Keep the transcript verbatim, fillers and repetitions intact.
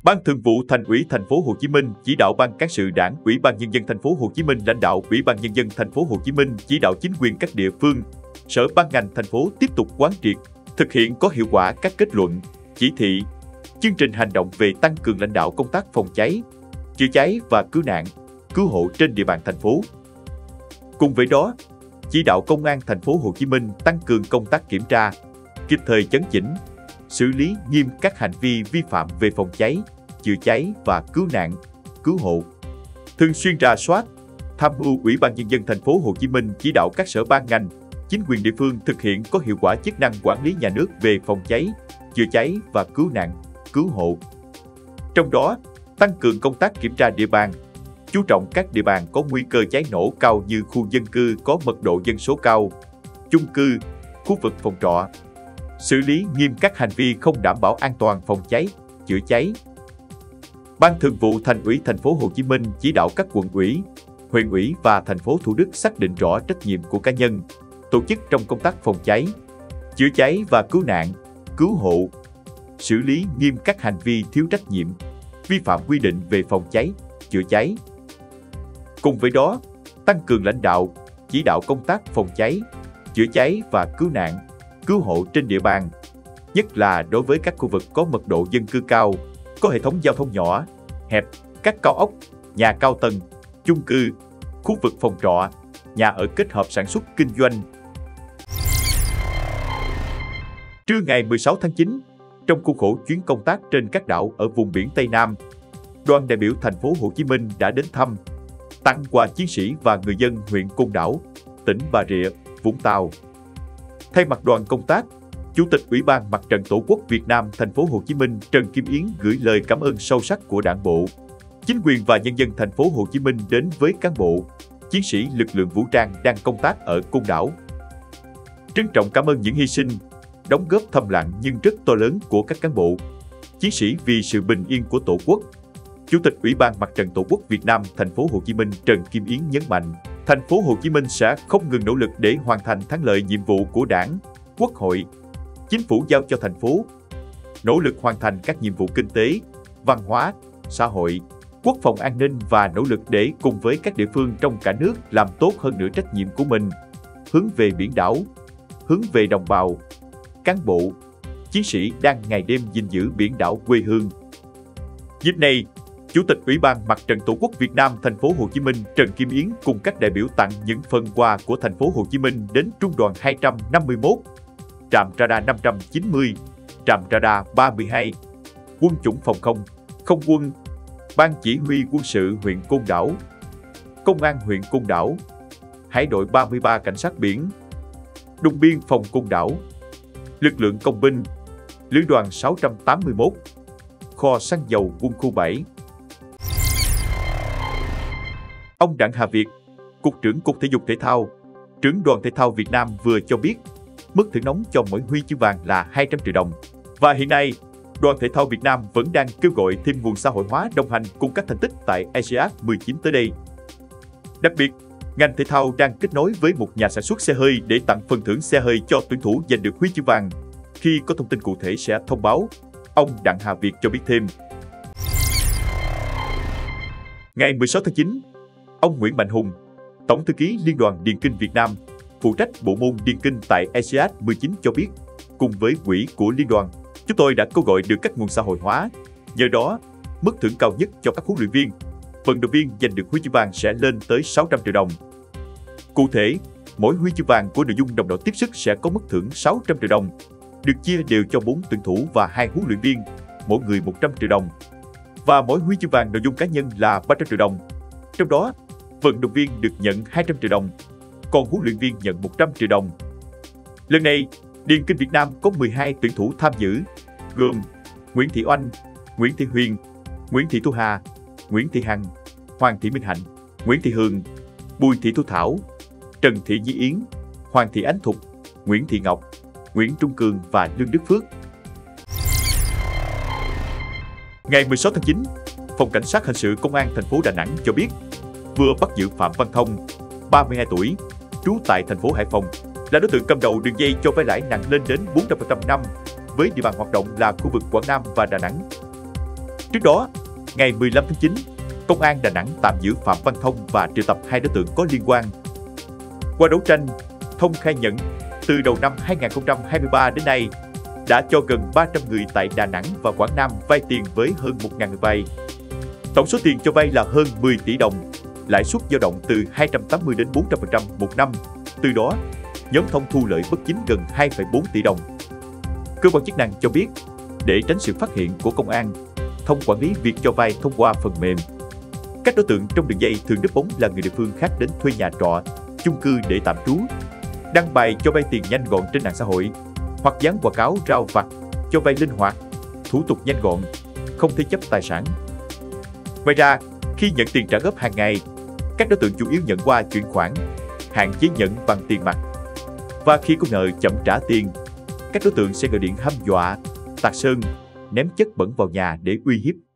Ban Thường vụ Thành ủy Thành phố Hồ Chí Minh chỉ đạo Ban Cán sự Đảng, Ủy ban Nhân dân Thành phố Hồ Chí Minh lãnh đạo Ủy ban Nhân dân Thành phố Hồ Chí Minh chỉ đạo chính quyền các địa phương, sở ban ngành thành phố tiếp tục quán triệt, thực hiện có hiệu quả các kết luận, chỉ thị, chương trình hành động về tăng cường lãnh đạo công tác phòng cháy, chữa cháy và cứu nạn, cứu hộ trên địa bàn thành phố. Cùng với đó, chỉ đạo Công an Thành phố Hồ Chí Minh tăng cường công tác kiểm tra, kịp thời chấn chỉnh, xử lý nghiêm các hành vi vi phạm về phòng cháy, chữa cháy và cứu nạn, cứu hộ. Thường xuyên rà soát, tham mưu Ủy ban Nhân dân Thành phố Hồ Chí Minh chỉ đạo các sở ban ngành, chính quyền địa phương thực hiện có hiệu quả chức năng quản lý nhà nước về phòng cháy, chữa cháy và cứu nạn, cứu hộ. Trong đó, tăng cường công tác kiểm tra địa bàn, chú trọng các địa bàn có nguy cơ cháy nổ cao như khu dân cư có mật độ dân số cao, chung cư, khu vực phòng trọ. Xử lý nghiêm các hành vi không đảm bảo an toàn phòng cháy, chữa cháy. Ban Thường vụ Thành ủy Thành phố Hồ Chí Minh chỉ đạo các quận ủy, huyện ủy và thành phố Thủ Đức xác định rõ trách nhiệm của cá nhân, tổ chức trong công tác phòng cháy, chữa cháy và cứu nạn, cứu hộ. Xử lý nghiêm các hành vi thiếu trách nhiệm, vi phạm quy định về phòng cháy, chữa cháy. Cùng với đó, tăng cường lãnh đạo, chỉ đạo công tác phòng cháy, chữa cháy và cứu nạn, cứu hộ trên địa bàn, nhất là đối với các khu vực có mật độ dân cư cao, có hệ thống giao thông nhỏ, hẹp, các cao ốc, nhà cao tầng, chung cư, khu vực phòng trọ, nhà ở kết hợp sản xuất kinh doanh. Trưa ngày mười sáu tháng chín, trong khuôn khổ chuyến công tác trên các đảo ở vùng biển Tây Nam, đoàn đại biểu Thành phố Hồ Chí Minh đã đến thăm, tặng quà chiến sĩ và người dân huyện Côn Đảo, tỉnh Bà Rịa, Vũng Tàu. Thay mặt đoàn công tác, Chủ tịch Ủy ban Mặt trận Tổ quốc Việt Nam Thành phố Hồ Chí Minh Trần Kim Yến gửi lời cảm ơn sâu sắc của Đảng bộ, chính quyền và nhân dân Thành phố Hồ Chí Minh đến với cán bộ, chiến sĩ lực lượng vũ trang đang công tác ở Côn Đảo. Trân trọng cảm ơn những hy sinh, đóng góp thầm lặng nhưng rất to lớn của các cán bộ, chiến sĩ vì sự bình yên của Tổ quốc. Chủ tịch Ủy ban Mặt trận Tổ quốc Việt Nam Thành phố Hồ Chí Minh Trần Kim Yến nhấn mạnh, Thành phố Hồ Chí Minh sẽ không ngừng nỗ lực để hoàn thành thắng lợi nhiệm vụ của Đảng, Quốc hội, Chính phủ giao cho thành phố, nỗ lực hoàn thành các nhiệm vụ kinh tế, văn hóa, xã hội, quốc phòng an ninh và nỗ lực để cùng với các địa phương trong cả nước làm tốt hơn nữa trách nhiệm của mình, hướng về biển đảo, hướng về đồng bào, cán bộ, chiến sĩ đang ngày đêm gìn giữ biển đảo quê hương. Dịp này, Chủ tịch Ủy ban Mặt trận Tổ quốc Việt Nam Thành phố Hồ Chí Minh Trần Kim Yến cùng các đại biểu tặng những phần quà của Thành phố Hồ Chí Minh đến Trung đoàn hai trăm năm mươi mốt, Trạm Radar năm trăm chín mươi, Trạm Radar ba mươi hai, Quân chủng phòng không, Không quân, Ban Chỉ huy quân sự huyện Côn Đảo, Công an huyện Côn Đảo, Hải đội ba mươi ba Cảnh sát biển, Đồn biên phòng Côn Đảo, lực lượng công binh, Lữ đoàn sáu trăm tám mươi mốt, kho xăng dầu quân khu bảy. Ông Đặng Hà Việt, Cục trưởng Cục Thể dục Thể thao, trưởng Đoàn Thể thao Việt Nam vừa cho biết, mức thưởng nóng cho mỗi huy chương vàng là hai trăm triệu đồng. Và hiện nay, Đoàn Thể thao Việt Nam vẫn đang kêu gọi thêm nguồn xã hội hóa đồng hành cùng các thành tích tại a sê an mười chín tới đây. Đặc biệt, ngành thể thao đang kết nối với một nhà sản xuất xe hơi để tặng phần thưởng xe hơi cho tuyển thủ giành được huy chương vàng. Khi có thông tin cụ thể sẽ thông báo, ông Đặng Hà Việt cho biết thêm. Ngày mười sáu tháng chín, ông Nguyễn Mạnh Hùng, Tổng thư ký Liên đoàn Điền kinh Việt Nam, phụ trách bộ môn điền kinh tại a sê an mười chín cho biết, cùng với quỹ của liên đoàn, chúng tôi đã kêu gọi được các nguồn xã hội hóa. Nhờ đó, mức thưởng cao nhất cho các huấn luyện viên, vận động viên giành được huy chương vàng sẽ lên tới sáu trăm triệu đồng. Cụ thể, mỗi huy chương vàng của nội dung đồng đội tiếp sức sẽ có mức thưởng sáu trăm triệu đồng, được chia đều cho bốn tuyển thủ và hai huấn luyện viên, mỗi người một trăm triệu đồng. Và mỗi huy chương vàng nội dung cá nhân là ba trăm triệu đồng. Trong đó, vận động viên được nhận hai trăm triệu đồng, còn huấn luyện viên nhận một trăm triệu đồng. Lần này, Điền kinh Việt Nam có mười hai tuyển thủ tham dự, gồm Nguyễn Thị Oanh, Nguyễn Thị Huyền, Nguyễn Thị Thu Hà, Nguyễn Thị Hằng, Hoàng Thị Minh Hạnh, Nguyễn Thị Hường, Bùi Thị Thu Thảo, Trần Thị Nhi Yến, Hoàng Thị Ánh Thục, Nguyễn Thị Ngọc, Nguyễn Trung Cường và Lương Đức Phước. Ngày mười sáu tháng chín, Phòng Cảnh sát Hình sự Công an thành phố Đà Nẵng cho biết vừa bắt giữ Phạm Văn Thông, ba mươi hai tuổi, trú tại thành phố Hải Phòng, là đối tượng cầm đầu đường dây cho vay lãi nặng lên đến bốn trăm phần trăm năm, với địa bàn hoạt động là khu vực Quảng Nam và Đà Nẵng. Trước đó, ngày mười lăm tháng chín, Công an Đà Nẵng tạm giữ Phạm Văn Thông và triệu tập hai đối tượng có liên quan. Qua đấu tranh, Thông khai nhận từ đầu năm hai nghìn không trăm hai mươi ba đến nay đã cho gần ba trăm người tại Đà Nẵng và Quảng Nam vay tiền với hơn một nghìn người vay. Tổng số tiền cho vay là hơn mười tỷ đồng, lãi suất dao động từ hai trăm tám mươi đến bốn trăm phần trăm một năm. Từ đó, nhóm Thông thu lợi bất chính gần hai phẩy bốn tỷ đồng. Cơ quan chức năng cho biết, để tránh sự phát hiện của công an, Thông quản lý việc cho vay thông qua phần mềm. Các đối tượng trong đường dây thường núp bóng là người địa phương khác đến thuê nhà trọ, chung cư để tạm trú, đăng bài cho vay tiền nhanh gọn trên mạng xã hội, hoặc dán quảng cáo rao vặt, cho vay linh hoạt, thủ tục nhanh gọn, không thế chấp tài sản. Ngoài ra, khi nhận tiền trả góp hàng ngày, các đối tượng chủ yếu nhận qua chuyển khoản, hạn chế nhận bằng tiền mặt. Và khi có nợ chậm trả tiền, các đối tượng sẽ gọi điện hăm dọa, tạt sơn, ném chất bẩn vào nhà để uy hiếp.